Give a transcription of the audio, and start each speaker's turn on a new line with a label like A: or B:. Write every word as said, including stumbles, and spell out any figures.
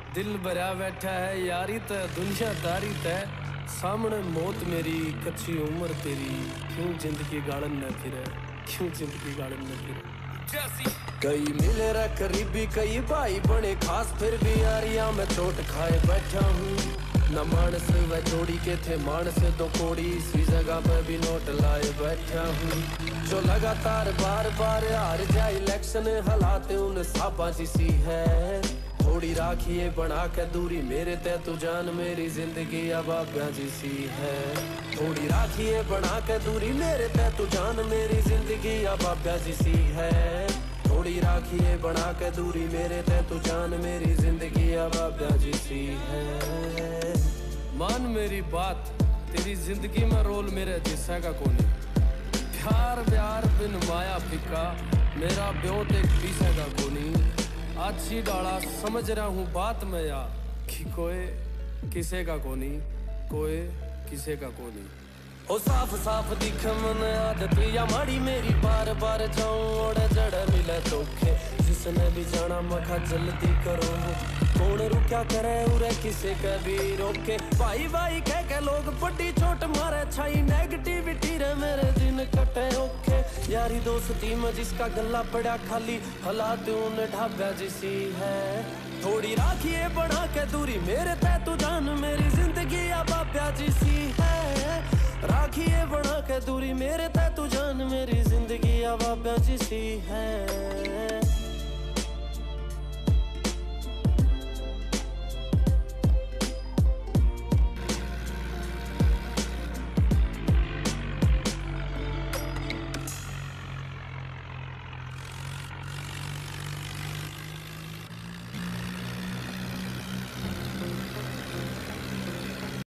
A: दिल भरा बैठा है यारी तै दुनियादारी तै, सामने मौत मेरी कच्ची उम्र तेरी, क्यों जिंदगी गालन न फिरे, क्यों जिंदगी गालन न फिरे। कई मिले रे करीबी कई भाई बने खास, फिर भी यारियां में चोट खाए बैठा हूँ। न मानस व जोड़ी के थे मानस दो कोड़ी, इसी जगह पे भी नोट लाए बैठा हूँ। जो लगातार बार बार हार जाए इलेक्शन, हालात उन साबा जिसी है। थोड़ी राखिए बना के दूरी मेरे ते तू जान, मेरी जिंदगी अब आगा जिसी है। थोड़ी राखिए बना के दूरी मेरे ते तू जान, मेरी जिंदगी अब आगा जिसी है। थोड़ी राखिए बना के दूरी मेरे ते तू जान, मेरी जिंदगी अब आगा जिसी है। मान मेरी बात, तेरी जिंदगी में रोल मेरे जिस्सा का कोनी। प्यार प्यार बिन माया फिक्का, मेरा ब्योत एक पीछे का कोनी। अच्छी डाला समझ रहा हूँ बात में या, कि कोई किसे का कोनी, कोई किसे का कोनी। ओ साफ साफ दिख मन आदत या माड़ी मेरी, बार बार जाऊं और जड़ मिले धोखे। जिसने भी जाना मखा जल्दी करो, कौन रुका करे उरे किसे कभी रोके। भाई भाई कह के लोग बड़ी चोट मारे छाई, नेगेटिविटी रे मेरे दिन कटे ओखे। यारी दोस्ती में जिसका गला पड़ा खाली, हालात उन ढाबा जिसी है। थोड़ी राखिए बना के दूरी मेरे ते तू जान, मेरी जिंदगी अब आप्या जिसी है। राखिए बना के दूरी मेरे ते तू जान, मेरी जिंदगी अब आप्या जिसी है।